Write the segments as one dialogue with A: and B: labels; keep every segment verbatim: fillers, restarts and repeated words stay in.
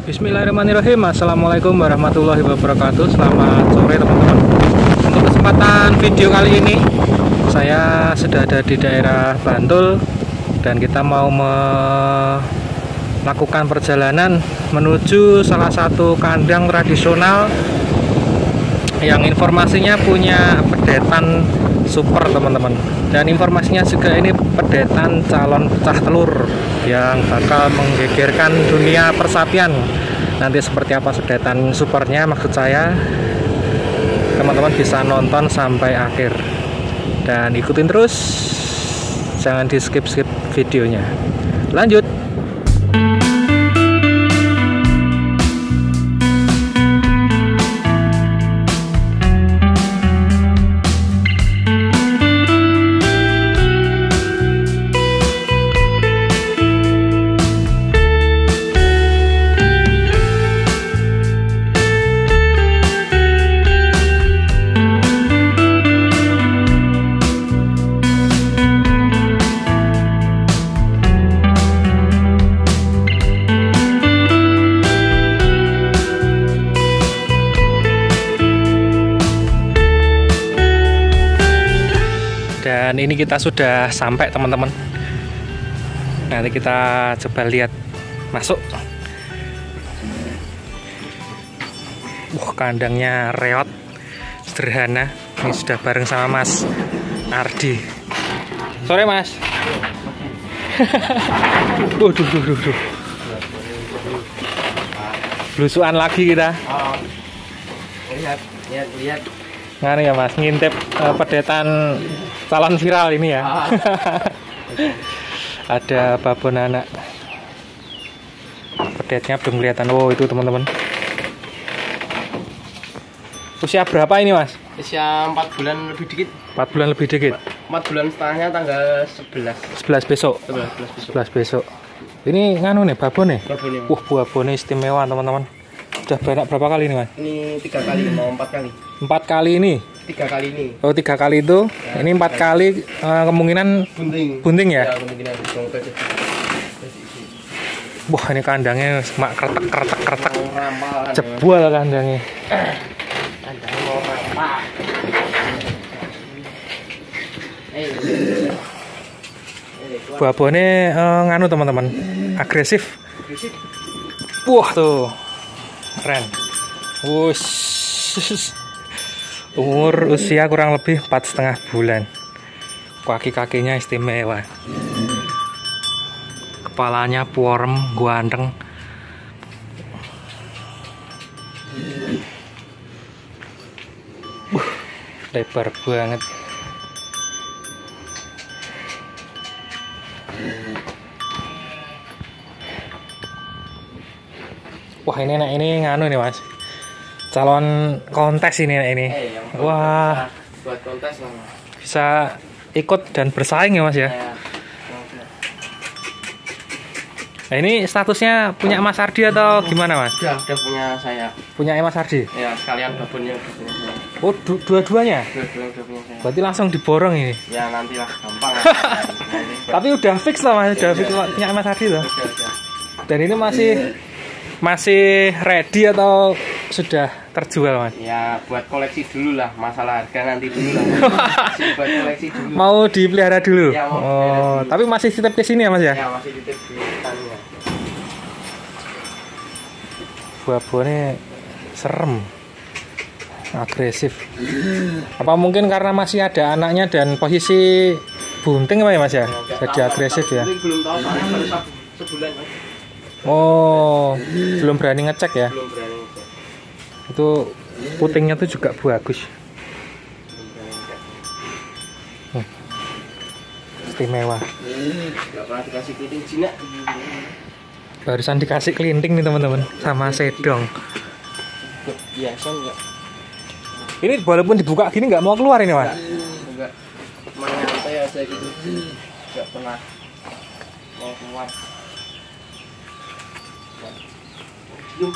A: Bismillahirrahmanirrahim. Assalamualaikum warahmatullahi wabarakatuh. Selamat sore teman-teman. Untuk kesempatan video kali ini saya sudah ada di daerah Bantul dan kita mau melakukan perjalanan menuju salah satu kandang tradisional yang informasinya punya pedetan super teman-teman, dan informasinya juga ini pedetan calon pecah telur yang bakal menggegerkan dunia persapian. Nanti seperti apa sedetan supernya, maksud saya teman-teman bisa nonton sampai akhir dan ikutin terus, jangan di skip-skip videonya. Lanjut. Dan ini kita sudah sampai teman-teman. Nanti kita coba lihat masuk. Wah, kandangnya reot, sederhana. Ini sudah bareng sama Mas Ardi. Sore Mas. Waduh, duh, duh, duh. Blusukan lagi kita.
B: Oh, lihat, lihat, lihat.
A: Nganu ya Mas, ngintip uh, pedetan calon viral ini ya.
B: Ah.
A: Ada babon anak. Pedetnya belum kelihatan. Oh, itu teman-teman. Usia berapa ini Mas?
B: Usia empat bulan lebih dikit.
A: empat bulan lebih dikit.
B: empat bulan setengahnya tanggal sebelas.
A: sebelas besok.
B: sebelas, sebelas besok.
A: sebelas besok. Ini nganu nih babon nih.
B: Babonnya.
A: Wah, babonnya istimewa teman-teman. Sudah banyak berapa kali ini Mas?
B: Ini tiga kali, mau empat kali.
A: Empat kali ini.
B: Tiga kali ini.
A: Oh, tiga kali itu. Ya, ini empat kali uh, kemungkinan
B: bunting.
A: Bunting ya?
B: Ya, kemungkinan bunting.
A: Wah, ini kandangnya mak kretek kretek kretek.
B: Rampal.
A: Jebol kandangnya.
B: Kandangnya mau rampal. Eh.
A: Babonnya uh, nganu teman-teman, agresif.
B: Agresif.
A: Wah tuh, keren. Wush. Umur usia kurang lebih empat setengah bulan. Kaki-kakinya istimewa. Kepalanya puorem, ganteng. Uh, lebar banget. Wah, ini nah, ini nganu nih Mas. Calon kontes ini ini.
B: Eh,
A: Wah,
B: buat kontes lah.
A: bisa ikut dan bersaing ya Mas ya.
B: Ya.
A: Nah, ini statusnya punya Mas Ardi atau gimana Mas?
B: Udah, udah punya saya.
A: Punya Mas Ardi?
B: Ya, sekalian babonnya udah punya saya.
A: Oh, du dua-duanya?
B: Dua-duanya udah punya saya.
A: Berarti langsung diborong ini?
B: Ya, nantilah gampang.
A: Tapi udah fix lah Mas, udah fix punya Mas Ardi loh.
B: Udah, udah.
A: Dan ini masih masih ready atau sudah terjual Mas?
B: Ya, buat koleksi dulu lah, masalah harga nanti dulu lah. Buat koleksi dulu.
A: Mau dipelihara dulu?
B: Ya, mau
A: oh,
B: dipelihara dulu.
A: tapi masih titip ke sini ya Mas ya?
B: Ya, masih titip di hutannya.
A: Babonnya serem, agresif. Apa mungkin karena masih ada anaknya dan posisi bunting apa ya Mas ya?
B: Ya,
A: jadi
B: tahu,
A: agresif
B: tahu.
A: ya?
B: Ini belum tahu, soalnya baru satu sebulan.
A: Oh, belum berani ngecek ya?
B: Belum berani ngecek.
A: Itu putingnya tuh juga bagus. Hmm. Istimewa.
B: Gak pernah dikasih kelinting Cina.
A: Barusan dikasih kelinting nih teman-teman, sama sedong.
B: Biasa enggak?
A: Ini walaupun dibuka gini nggak mau keluar ini Mas?
B: Enggak. Main nyantai aja gitu. Enggak pernah mau keluar. Yuk.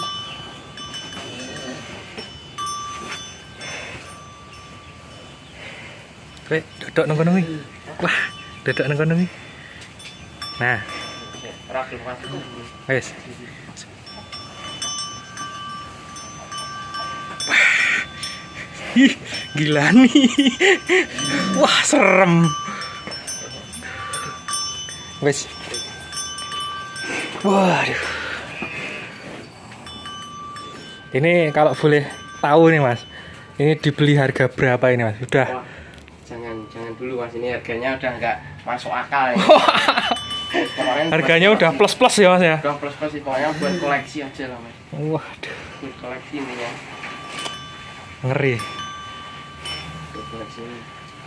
A: Weh, duduk nang kono kuwi. Wah, duduk nang kono kuwi. Nah, wes. Ih, gila nih. Wah, serem. Wes. Waduh. Ini kalau boleh tahu nih Mas, ini dibeli harga berapa ini Mas? Udah.
B: Wah, jangan jangan dulu Mas, ini harganya udah nggak masuk akal ya.
A: Harganya udah plus plus ya Mas ya?
B: Udah plus plus sih, pokoknya buat koleksi aja lah Mas.
A: Waduh,
B: Buat koleksi ini ya.
A: ngeri.
B: Buat koleksi ini.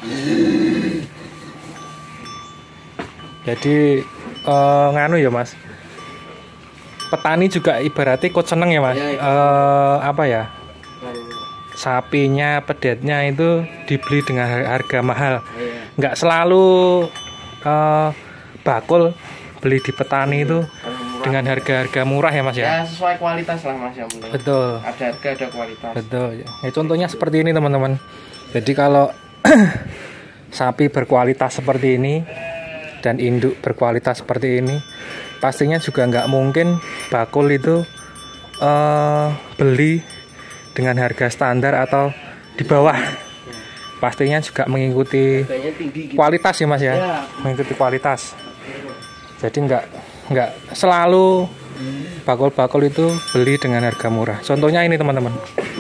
A: Jadi eh, nganu ya Mas. Petani juga ibaratnya ikut seneng ya Mas.
B: Ya,
A: Eh, apa ya?
B: Nah, ini.
A: Sapinya, pedetnya itu dibeli dengan harga mahal.
B: Iya.
A: Nggak selalu eh, bakul beli di petani itu
B: Kalau murah.
A: dengan harga-harga murah ya Mas ya.
B: Ya sesuai kualitas lah Mas yang penting.
A: Betul.
B: Ada harga ada kualitas.
A: Betul. Ya, contohnya seperti ini teman-teman. Jadi kalau sapi berkualitas seperti ini dan induk berkualitas seperti ini, pastinya juga nggak mungkin bakul itu eh, beli dengan harga standar atau di bawah. Pastinya juga mengikuti
B: Harganya tinggi gitu.
A: kualitas ya Mas ya,
B: Ya.
A: mengikuti kualitas. Jadi nggak nggak selalu bakul-bakul itu beli dengan harga murah. Contohnya ini teman-teman.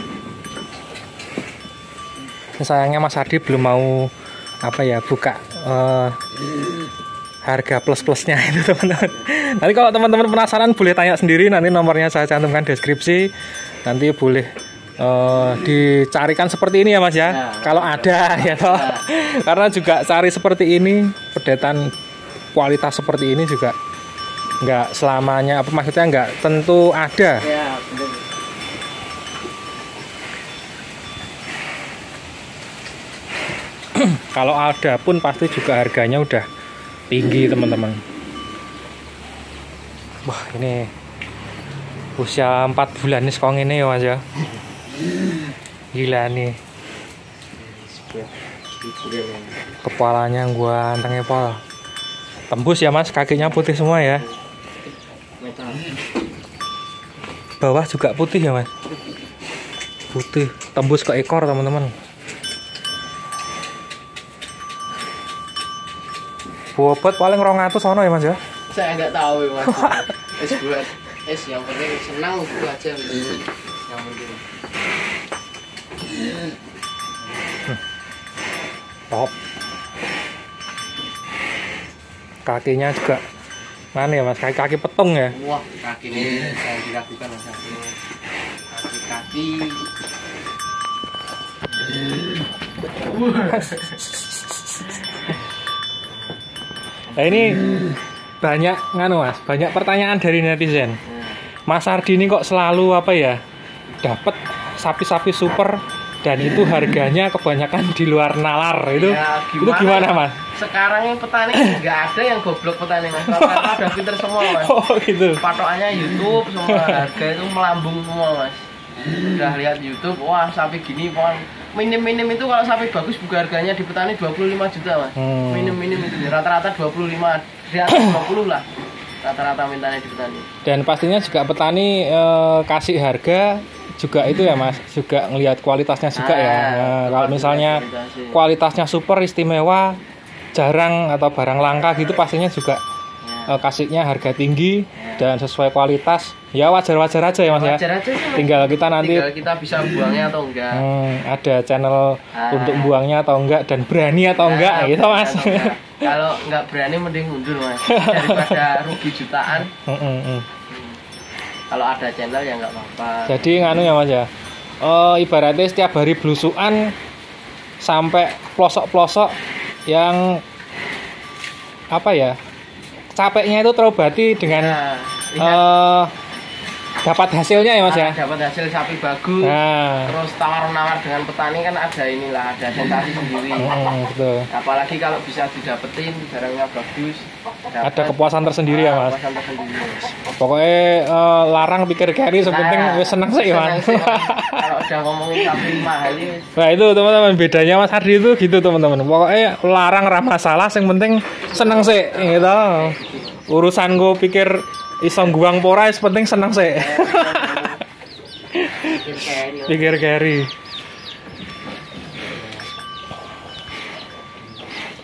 A: Sayangnya Mas Ardi belum mau apa ya buka eh, harga plus-plusnya itu teman-teman. Nanti kalau teman-teman penasaran boleh tanya sendiri, nanti nomornya saya cantumkan deskripsi. Nanti boleh eh, dicarikan seperti ini ya Mas ya.
B: Ya.
A: Kalau ada ya toh. Karena juga cari seperti ini, pedetan kualitas seperti ini juga nggak selamanya, apa maksudnya nggak tentu ada.
B: Ya, benar.
A: Kalau ada pun pasti juga harganya udah tinggi teman-teman. Wah, ini usia empat bulan nih sekong ini ya Mas ya. Gila nih. Kepalanya gua antengnya pol. Tembus ya Mas, kakinya putih semua ya.
B: Metal.
A: Bawah juga putih ya Mas. Putih, tembus ke ekor teman-teman. Bobot paling rong atus ono ya Mas ya.
B: Saya nggak tahu ya Mas. Es buat es yang penting senang itu aja yang penting.
A: Top. Kakinya juga mana ya Mas, kaki kaki petung ya.
B: Wah, kaki ini yang diragukan Mas. Kaki-kaki.
A: Nah ini banyak nganu Mas, banyak pertanyaan dari netizen. Mas Ardi ini kok selalu apa ya, dapat sapi-sapi super dan itu harganya kebanyakan di luar nalar itu.
B: Ya,
A: Itu gimana Mas?
B: Sekarang yang petani nggak ada yang goblok petani Mas. Rata-rata udah pinter semua Mas.
A: Oh gitu.
B: Patokannya YouTube semua, harga itu melambung semua Mas. Udah lihat YouTube, wah sapi gini pohon minim-minim itu kalau sapi bagus buka harganya di petani dua puluh lima juta Mas.
A: Hmm.
B: Minim-minim itu rata-rata dua puluh lima, di atas dua puluh lah. Rata-rata mintanya di petani.
A: Dan pastinya juga petani eh, kasih harga juga itu ya Mas, juga ngelihat kualitasnya juga ya.
B: Ah,
A: Nah, kalau misalnya
B: kualitasnya.
A: kualitasnya super istimewa, jarang atau barang langka gitu pastinya juga
B: Ya.
A: eh, kasihnya harga tinggi dan sesuai kualitas. Ya wajar-wajar aja ya Mas ya.
B: Wajar aja sih, Mas.
A: Tinggal kita nanti
B: Tinggal kita bisa buangnya atau enggak.
A: hmm, ada channel
B: Ah.
A: untuk buangnya atau enggak dan berani atau enggak
B: Nah,
A: gitu Mas.
B: atau enggak. Kalau nggak berani mending mundur Mas, daripada rugi jutaan.
A: Mm, mm, mm.
B: Kalau ada channel ya nggak apa-apa.
A: Jadi nganu ya Mas ya. Eh, ibaratnya setiap hari belusukan sampai pelosok-pelosok yang apa ya? Capeknya itu terobati dengan
B: Nah, lihat,
A: eh dapat hasilnya ya Mas ya.
B: ah, dapat hasil sapi bagus.
A: Nah,
B: Terus tawar-menawar dengan petani kan ada inilah, ada sensasi sendiri.
A: mm, betul.
B: Apalagi kalau bisa didapetin barangnya bagus. dapat-
A: Ada kepuasan tersendiri ya
B: ah,
A: Mas.
B: Kepuasan tersendiri.
A: Pokoknya eh, larang pikir carry sepenting
B: Nah,
A: wis seneng sih Mas.
B: seneng sih, Mas. Kalau udah ngomongin sapi mahal ini,
A: Nah itu teman-teman bedanya Mas Ardi itu gitu teman-teman. Pokoknya larang ra masalah, yang penting seneng sih gitu. Urusan gue pikir iso guang pora, yang penting seneng sih.
B: pikir kayak ini.
A: Pikir carry.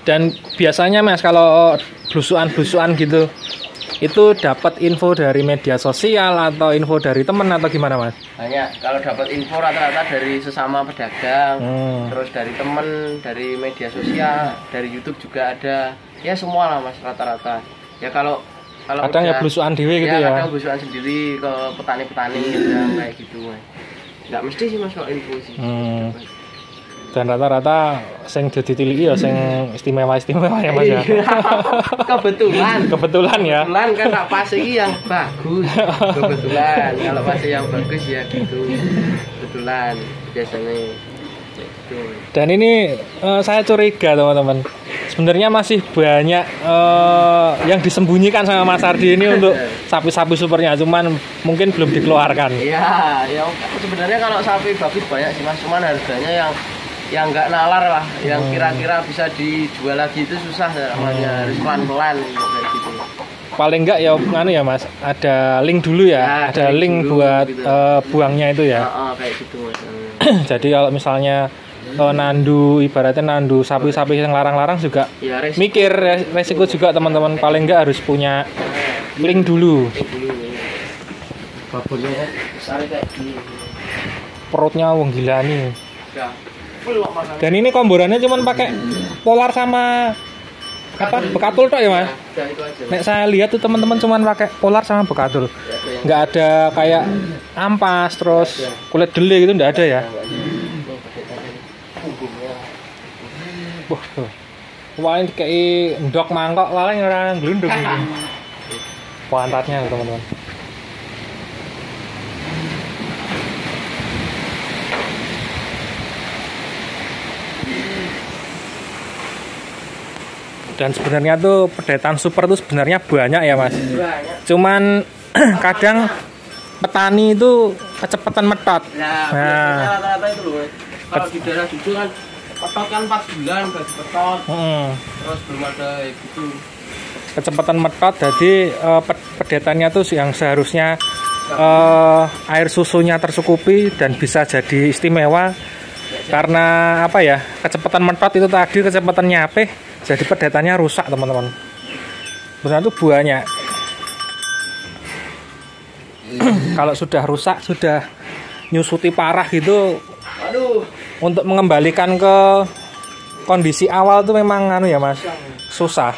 A: Dan biasanya Mas kalau blusukan-blusukan gitu itu dapat info dari media sosial atau info dari teman atau gimana Mas?
B: Banyak. Kalau dapat info rata-rata dari sesama pedagang, hmm. terus dari teman, dari media sosial, dari YouTube juga ada. Ya semua lah Mas rata-rata. Ya kalau kalau
A: kadang udah, ya blusukan dewe gitu ya.
B: Ya kadang blusukan sendiri ke petani-petani gitu kayak gitu Mas. Nggak mesti sih Mas kalau info sih. Hmm.
A: Dan rata-rata sing ditiliki ya sing istimewa-istimewa ya Mas ya.
B: Kebetulan.
A: Kebetulan ya.
B: Kebetulan kan tak pas iki yang bagus. Kebetulan kalau pas yang bagus ya gitu. Kebetulan biasanya gitu. Dan
A: ini uh, saya curiga teman-teman. Sebenarnya masih banyak uh, yang disembunyikan sama Mas Ardi ini untuk sapi-sapi supernya, cuman mungkin belum dikeluarkan.
B: Iya, ya sebenarnya kalau sapi bagus banyak sih Mas, cuman harganya yang yang nggak nalar lah, yang kira-kira bisa dijual lagi itu susah namanya, hmm. harus pelan-pelan kayak gitu.
A: Paling enggak ya nganu ya Mas, ada link dulu ya, ya ada link dulu, buat gitu. uh, buangnya itu ya.
B: Oh, oh, kayak gitu Mas.
A: Jadi kalau misalnya uh, nandu, ibaratnya nandu sapi-sapi yang larang-larang juga ya, resiko. mikir resiko juga teman-teman, paling enggak harus punya link dulu.
B: Babonnya besar kayak gini.
A: Perutnya wong gila nih. Ya. Dan ini komborannya cuman pakai polar sama apa bekatul tok ya Mas? Nek saya lihat tuh teman-teman cuman pakai polar sama bekatul. Nggak ada kayak ampas terus kulit dele gitu, nggak ada ya? Wah, tuh. Wain kayak ndok mangkok wae ora glundung iki. Pantatnya teman-teman. Dan sebenarnya tuh pedetan super tuh sebenarnya banyak ya Mas. Banyak. Cuman kadang petani itu kecepatan metot.
B: Nah, nah. rata-rata itu loh. Kalau di daerah Juju kan petot kan empat bulan baru petot. Hmm. Terus belum ada gitu.
A: Kecepatan metot, jadi uh, pedetannya tuh yang seharusnya uh, air susunya tercukupi dan bisa jadi istimewa. Karena apa ya, kecepatan metot itu tadi, kecepatan nyapeh, jadi pedetannya rusak teman-teman. Benar tuh buahnya. Kalau sudah rusak, sudah nyusuti parah gitu, aduh, untuk mengembalikan ke kondisi awal tuh memang anu ya Mas, susah.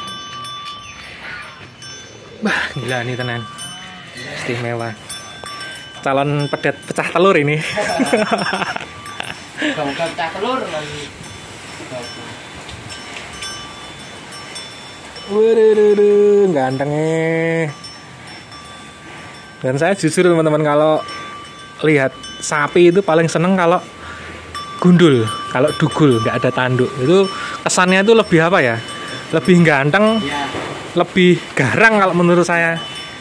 A: Bah, gila nih tenan, istimewa. Calon pedet pecah telur ini.
B: Bukan pecah telur lagi.
A: Waduh, gantengnya. Dan saya jujur teman-teman, kalau lihat sapi itu paling seneng kalau gundul, kalau dugul, nggak ada tanduk. Itu kesannya itu lebih apa ya? Lebih ganteng, ya. Lebih garang kalau menurut saya.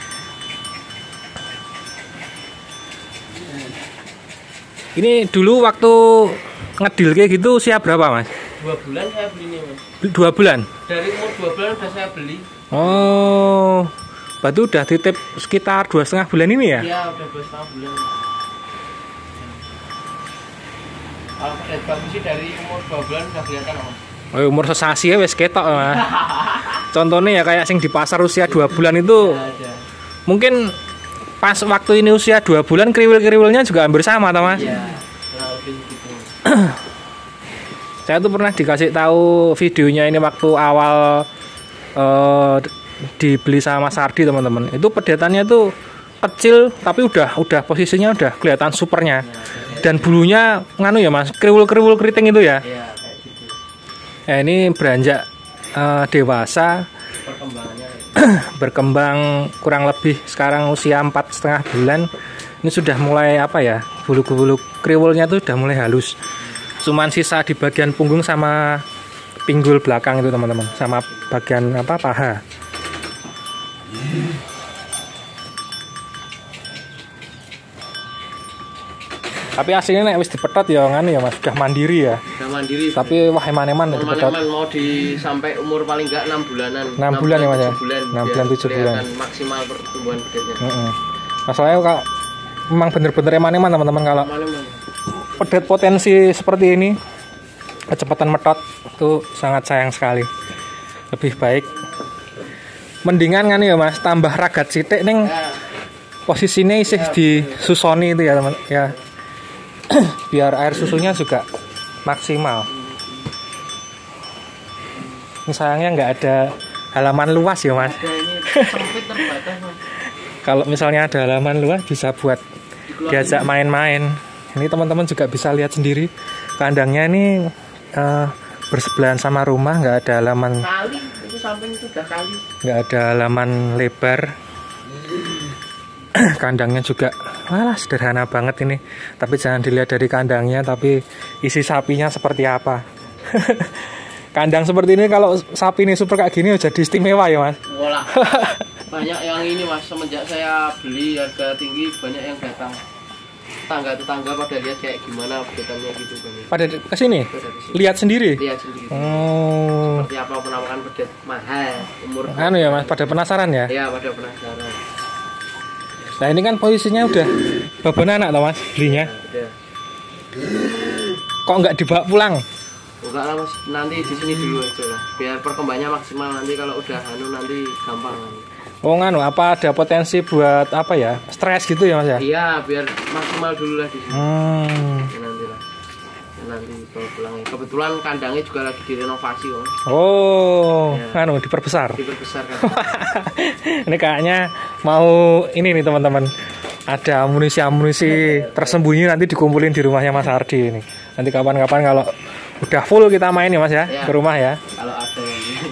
A: Ini dulu waktu ngedil kayak gitu usia berapa Mas?
B: Dua bulan saya belinya Mas.
A: Dua bulan?
B: Dari umur dua bulan udah saya beli.
A: Oh, berarti udah titip sekitar dua setengah bulan ini ya?
B: Iya, udah dua setengah bulan. Kalau pedet bagus sih dari umur dua bulan udah kelihatan Mas.
A: Oh, umur sesasi ya wes ketok Mas. Contohnya ya kayak sing di pasar usia dua bulan itu. Ya, mungkin pas waktu ini usia dua bulan kriwil-kriwilnya juga hampir sama toh Mas? Iya, lebih gitu. Saya tuh pernah dikasih tahu videonya ini waktu awal uh, dibeli sama Mas Ardi teman-teman. Itu pedetannya tuh kecil tapi udah udah posisinya udah kelihatan supernya. Dan bulunya nganu ya Mas, kriwil-kriwil keriting itu ya. Iya, kayak gitu. Nah, ini beranjak uh, dewasa. Perkembangannya berkembang kurang lebih sekarang usia empat setengah bulan. Ini sudah mulai apa ya, bulu-bulu kriwilnya tuh sudah mulai halus. Cuman sisa di bagian punggung sama pinggul belakang itu teman-teman, sama bagian apa paha. Tapi aslinya nek wis dipetot ya nganu ya Mas, sudah mandiri ya.
B: Sudah mandiri.
A: Tapi wah eman-eman nek dipetot.
B: Mau di sampai umur paling enggak enam bulanan.
A: enam bulan ya Mas ya. enam bulan tujuh bulan.
B: Maksimal pertumbuhan pedetnya.
A: Heeh. Masalahnya kalau memang bener-bener eman-eman teman-teman, kalau pedet potensi seperti ini kecepatan metot itu sangat sayang sekali. Lebih baik mendingan kan ya Mas, tambah ragat sithik ning posisinya isih disusoni itu ya teman ya. Biar air susunya juga maksimal. Ini sayangnya nggak ada halaman luas ya Mas. Kalau misalnya ada halaman luas bisa buat diajak main-main. Ini teman-teman juga bisa lihat sendiri kandangnya ini uh, bersebelahan sama rumah, nggak ada halaman.
B: Kali itu samping itu udah kali.
A: Nggak ada halaman lebar. Kandangnya juga malah sederhana banget ini. Tapi jangan dilihat dari kandangnya, tapi isi sapinya seperti apa. Kandang seperti ini kalau sapi ini super kayak gini jadi istimewa ya Mas.
B: Walah. Banyak yang ini Mas, semenjak saya beli harga tinggi banyak yang datang. Tetangga-tetangga pada lihat kayak gimana update-nya gitu banyak.
A: Pada kesini? Lihat sendiri?
B: Lihat sendiri.
A: Oh.
B: Seperti apa penampakan pedet mahal umur.
A: Anu ya Mas, pada penasaran ya?
B: Iya, pada penasaran.
A: Nah ini kan posisinya udah babon anak toh Mas belinya.
B: Udah.
A: Kok nggak dibawa pulang?
B: Enggak lah Mas, nanti di sini dulu aja lah. Biar perkembangannya maksimal, nanti kalau udah anu nanti gampang.
A: Oh nganu, apa ada potensi buat apa ya? Stres gitu ya Mas ya?
B: Iya, biar maksimal dulu lah di sini.
A: Hmm.
B: Ya, nanti lah. Ya, nanti bawa pulang. Kebetulan kandangnya juga lagi direnovasi Om.
A: Oh,
B: ya.
A: Nganu diperbesar.
B: Diperbesar kan.
A: Ini kayaknya mau ini nih teman-teman. Ada amunisi-amunisi tersembunyi nanti dikumpulin di rumahnya Mas Ardi ini. Nanti kapan-kapan kalau udah full kita main ya Mas ya,
B: ya.
A: Ke rumah ya.
B: Kalau ada yang ini.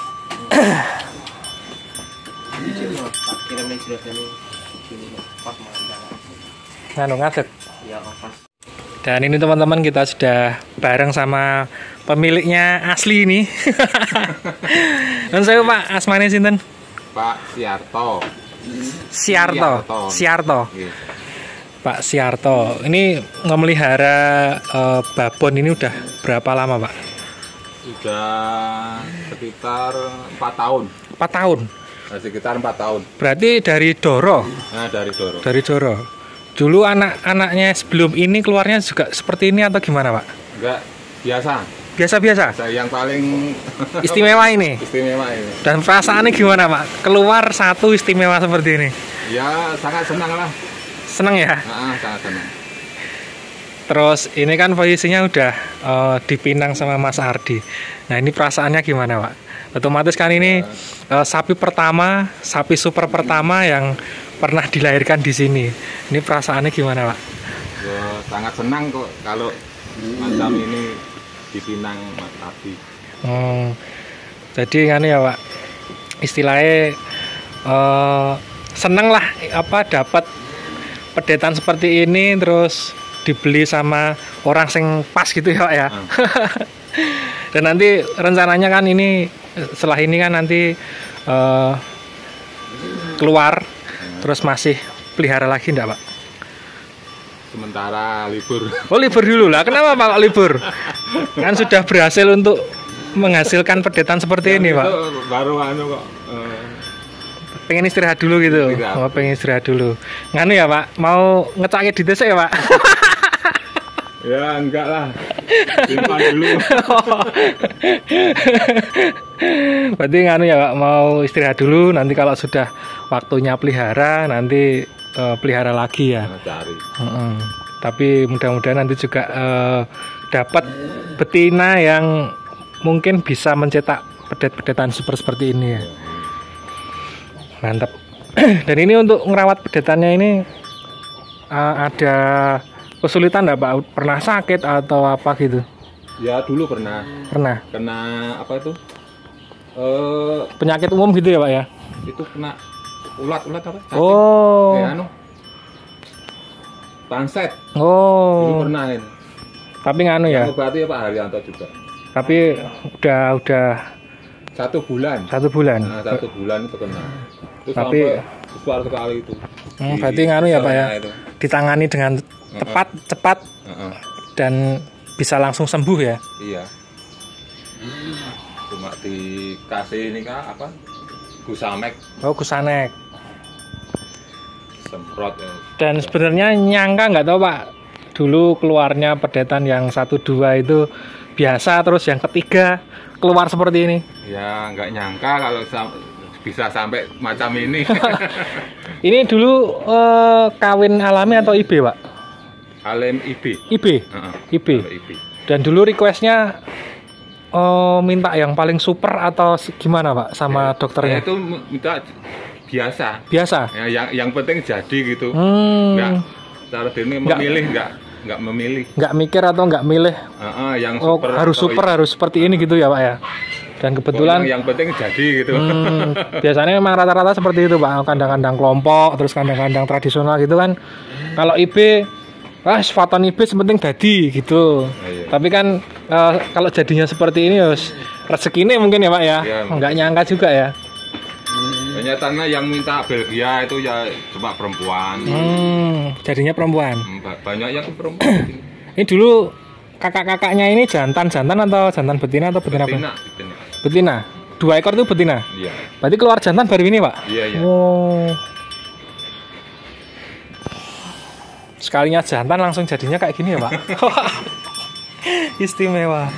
B: Kirimnya sudah ini. Pas
A: Nganu ngadeg.
B: Ya, pas.
A: Dan ini teman-teman kita sudah bareng sama pemiliknya asli ini. Dan saya Pak asmane sinten?
C: Pak Siarto.
A: Siarto. Siarto.
C: Iya.
A: Pak Siarto. Ini memelihara uh, babon ini udah berapa lama, Pak?
C: Sudah sekitar empat tahun.
A: empat tahun.
C: Nah, sekitar empat tahun.
A: Berarti dari Doro.
C: Nah, dari Doro.
A: Dari Doro. Dulu anak-anaknya sebelum ini keluarnya juga seperti ini atau gimana, Pak?
C: Enggak, biasa.
A: Biasa-biasa.
C: Saya yang paling
A: Istimewa ini.
C: Istimewa ini.
A: Dan perasaannya gimana, Pak? Keluar satu istimewa seperti ini.
C: Ya, sangat senang lah.
A: Senang ya?
C: Nah, sangat senang.
A: Terus ini kan posisinya udah uh, dipinang sama Mas Ardi. Nah ini perasaannya gimana Pak? Otomatis kan ini uh, sapi pertama, sapi super pertama yang pernah dilahirkan di sini. Ini perasaannya gimana Pak?
C: Ya, sangat senang kok kalau macam ini dipinang Mas Ardi.
A: Hmm, jadi kan ya Pak, istilahnya uh, seneng lah apa dapat pedetan seperti ini terus dibeli sama orang sing pas gitu ya Pak ya. Hmm. Dan nanti rencananya kan ini setelah ini kan nanti uh, keluar hmm. terus masih pelihara lagi enggak Pak?
C: Sementara libur.
A: Oh libur dulu lah. Kenapa Pak kok libur? Kan sudah berhasil untuk menghasilkan pedetan seperti ya, ini Pak.
C: Baru anu kok. Uh,
A: pengen istirahat dulu gitu.
C: Istirahat.
A: Oh, pengen istirahat dulu. Nganu ya Pak, mau ngecake di desa ya Pak?
C: Ya enggak lah. Simpan dulu.
A: Berarti nganu ya Pak, mau istirahat dulu, nanti kalau sudah waktunya pelihara nanti uh, pelihara lagi ya.
C: Nah, cari.
A: Uh-uh. Tapi mudah-mudahan nanti juga uh, dapat betina yang mungkin bisa mencetak pedet-pedetan super seperti ini ya. Mantap. Dan ini untuk merawat pedetannya ini uh, ada kesulitan enggak Pak? Pernah sakit atau apa gitu?
C: Ya dulu pernah.
A: Pernah.
C: Kena apa itu? Uh,
A: penyakit umum gitu ya Pak ya?
C: Itu kena ulat-ulat apa? Sakit.
A: Oh.
C: Ya anu. Panset.
A: Oh.
C: Dulu pernah ini.
A: Tapi nganu ya?
C: Berarti ya Pak Haryanto juga.
A: Tapi udah udah
C: satu bulan.
A: Satu bulan.
C: Nah, satu bulan itu kena. Itu
A: tapi
C: besar sekali itu.
A: Hmm, berarti nganu ya Pak ya? Itu. Ditangani dengan tepat, uh -uh. cepat, uh -uh. dan bisa langsung sembuh ya?
C: Iya. Cuma dikasih ini kah apa? Gusamek.
A: Oh, Gusanek.
C: Semprot ya.
A: Dan sebenarnya nyangka nggak tahu Pak, dulu keluarnya pedetan yang satu dua itu biasa, terus yang ketiga keluar seperti ini?
C: Ya nggak nyangka kalau sam bisa sampai macam ini.
A: Ini dulu uh, kawin alami atau I B, Pak?
C: Alim I B.
A: I B.
C: Uh-uh.
A: I B.
C: I B.
A: Dan dulu requestnya uh, minta yang paling super atau gimana, Pak, sama
C: ya,
A: dokternya?
C: Ya itu minta biasa.
A: Biasa.
C: Ya, yang yang penting jadi gitu.
A: Hmm.
C: Nggak cara ini memilih nggak nggak memilih.
A: Nggak mikir atau nggak milih.
C: Uh-uh, yang
A: oh,
C: super
A: harus super
C: itu.
A: Harus seperti ini gitu ya, Pak ya. Dan kebetulan
C: yang, yang penting jadi gitu.
A: Hmm, biasanya memang rata-rata seperti itu, Pak. Kandang-kandang kelompok, terus kandang-kandang tradisional gitu kan. Kalau I B, ah faton I B sepenting jadi gitu.
C: Nah, iya.
A: Tapi kan uh, kalau jadinya seperti ini, yos rezekinya mungkin ya, Pak ya.
C: Ya,
A: nggak nyangka juga ya.
C: Ternyata yang minta Belgia itu ya cuma perempuan.
A: Hmm, jadinya perempuan.
C: Banyak yang perempuan.
A: Ini dulu kakak-kakaknya ini jantan-jantan atau jantan betina atau betina,
C: betina,
A: apa?
C: betina.
A: Betina. Dua ekor itu betina.
C: Iya.
A: Berarti keluar jantan baru ini, Pak?
C: Iya, iya.
A: Oh. Sekalinya jantan langsung jadinya kayak gini ya, Pak? Istimewa.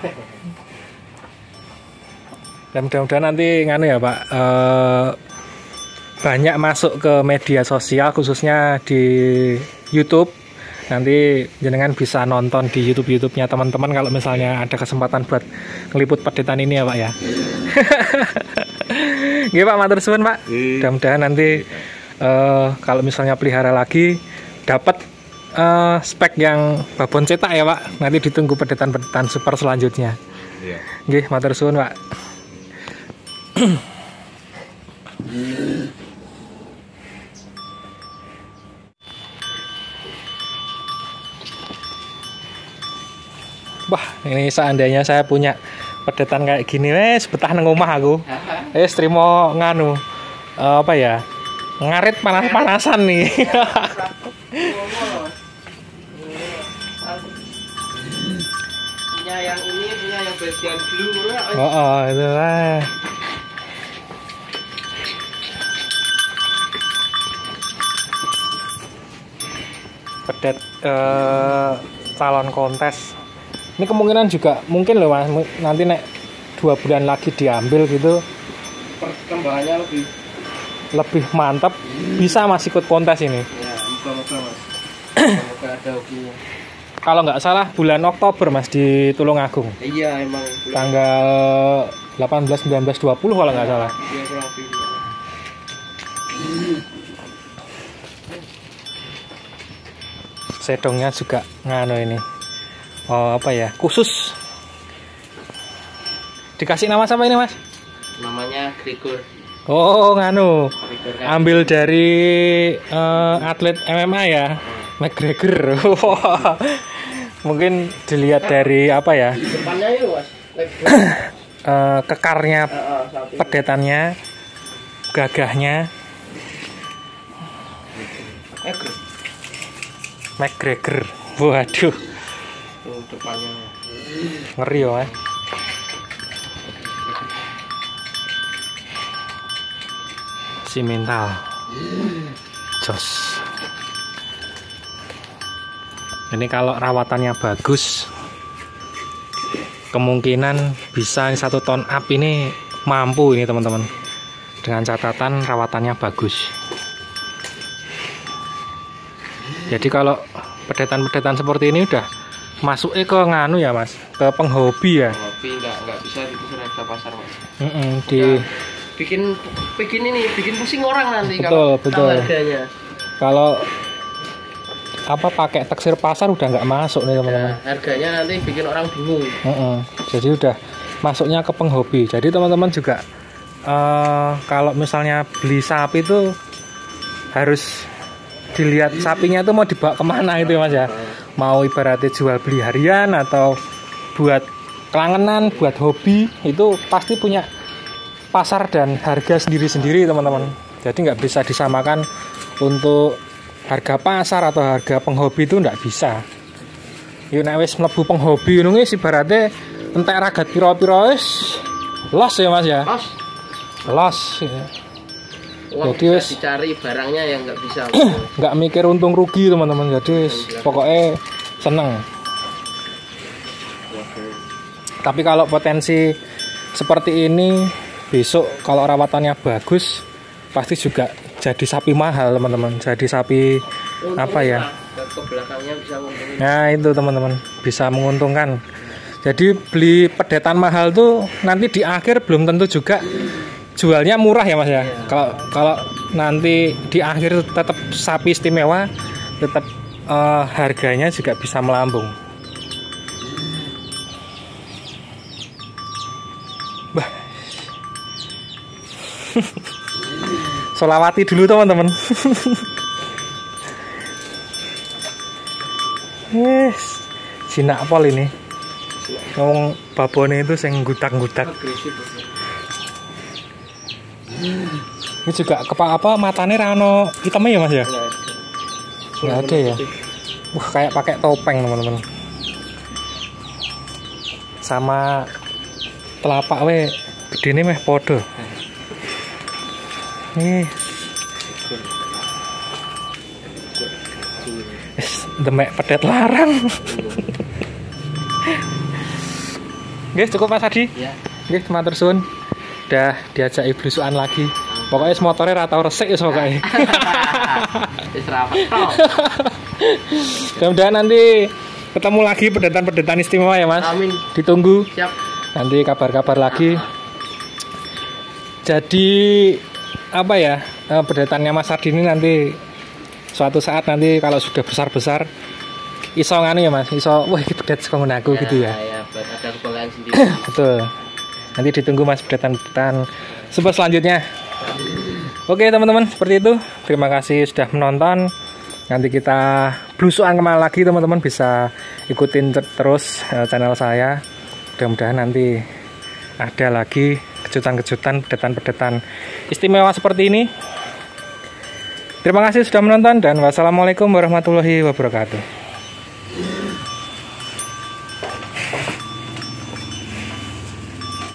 A: Dan mudah-mudahan nanti nganu ya, Pak, eh, banyak masuk ke media sosial khususnya di YouTube. Nanti jenengan bisa nonton di YouTube-YouTube-nya teman-teman kalau misalnya ada kesempatan buat ngeliput pedetan ini ya, Pak ya. Nggih, Pak, matur suwun, Pak. Mudah-mudahan nanti uh, kalau misalnya pelihara lagi dapat uh, spek yang babon cetak ya, Pak. Nanti ditunggu pedetan-pedetan super selanjutnya.
C: Iya.
A: Nggih, matur suwun, Pak. Wah, ini seandainya saya punya pedetan kayak gini, wes betah nang omah aku. Wes trimo nganu uh, apa ya? Ngarit panas-panasan nih.
B: Punya yang ini, punya yang bagian blue.
A: Oh, oh itu lah. Pedet uh, calon kontes. Ini kemungkinan juga mungkin loh, Mas, nanti nek dua bulan lagi diambil gitu
B: perkembangannya lebih
A: lebih mantap, bisa Mas ikut kontes ini.
B: ya, moga-moga Mas. Moga ada hobinya.
A: Kalau nggak salah bulan Oktober, Mas, di Tulungagung.
B: Iya, emang
A: Tanggal delapan belas, sembilan belas, dua puluh kalau nggak salah.
B: Iya, kurang lebih.
A: Sedongnya juga ngano ini. Oh, apa ya? Khusus. Dikasih nama siapa ini, Mas?
B: Namanya Gregor.
A: Oh, nganu.
B: Gregor kan.
A: Ambil dari uh, atlet M M A ya, McGregor. Mungkin dilihat dari apa ya?
B: Depannya itu, Mas.
A: uh, kekarnya,
B: Uh, uh,
A: pedetannya, gagahnya.
B: Gregor.
A: McGregor. Waduh.
B: Tuh depannya.
A: Ngeri ya, Mas. Si mental. Jos. Ini kalau rawatannya bagus, kemungkinan bisa satu ton up ini mampu ini teman-teman. Dengan catatan rawatannya bagus. Jadi kalau pedetan-pedetan seperti ini udah masuknya ke nganu ya, Mas, ke penghobi ya.
B: Hobi nggak nggak bisa dikusur harga pasar, Mas.
A: Mm -mm, di
B: Ya, bikin bikin ini bikin pusing orang nanti
A: betul
B: kalau
A: betul.
B: tahu harganya.
A: Kalau apa pakai taksir pasar udah nggak masuk nih teman-teman.
B: Nah, harganya nanti bikin orang bingung.
A: Mm -mm. Jadi udah masuknya ke penghobi. Jadi teman-teman juga uh, kalau misalnya beli sapi itu harus dilihat sapinya itu mau dibawa kemana itu ya, Mas ya. Mau ibaratnya jual beli harian atau buat kelangenan, buat hobi, itu pasti punya pasar dan harga sendiri-sendiri teman-teman. Jadi nggak bisa disamakan untuk harga pasar atau harga penghobi, itu nggak bisa. Yuk nek wis mlebu penghobi ngono wis ibaratnya entek ragat pira-pira wis los ya, Mas ya.
B: Los.
A: Los ya.
B: Uang
A: Jadi
B: bisa
A: wis
B: dicari barangnya yang nggak bisa.
A: nggak mikir untung rugi teman-teman. Jadi wis pokoknya seneng. Tapi kalau potensi seperti ini besok kalau rawatannya bagus pasti juga jadi sapi mahal teman-teman. Jadi sapi apa ya?
B: Ke belakangnya bisa menguntungkan.
A: Nah itu teman-teman bisa menguntungkan. Jadi beli pedetan mahal tuh nanti di akhir belum tentu juga jualnya murah ya mas ya. Kalau kalau nanti di akhir tetap sapi istimewa, tetap uh, harganya juga bisa melambung. Bah. Solawati dulu teman-teman. Yes, jinak pol ini. Ngomong babone itu sing gudak-gudak. Ini juga kepak apa matanya rano hitamnya ya mas ya? Nggak ada ya. Wah kayak pakai topeng teman-teman. Sama telapak we gedene meh podo. Nih. Demek pedet larang. Guys, cukup Mas Hadi.
B: Ya.
A: Guys, matur suwun. Udah diajak iblusuan lagi. Pokoknya motornya rata resik ya pokoknya.
B: Wis rapat.
A: Mudah-mudahan nanti ketemu lagi pedetan-pedetan istimewa ya Mas.
B: Amin.
A: Ditunggu.
B: Siap.
A: Nanti kabar-kabar lagi. Jadi apa ya? Pedetannya Mas Hadi ini nanti suatu saat nanti kalau sudah besar-besar iso nganu ya Mas, iso wah iki pedet saka aku gitu ya.
B: Ya, buat ada kebanggaan sendiri.
A: Betul. Nanti ditunggu Mas pedetan-pedetan super selanjutnya. Oke teman-teman, seperti itu. Terima kasih sudah menonton. Nanti kita blusukan kemana lagi teman-teman, bisa ikutin terus channel saya. Mudah-mudahan nanti ada lagi kejutan-kejutan pedetan-pedetan istimewa seperti ini. Terima kasih sudah menonton dan wassalamualaikum warahmatullahi wabarakatuh.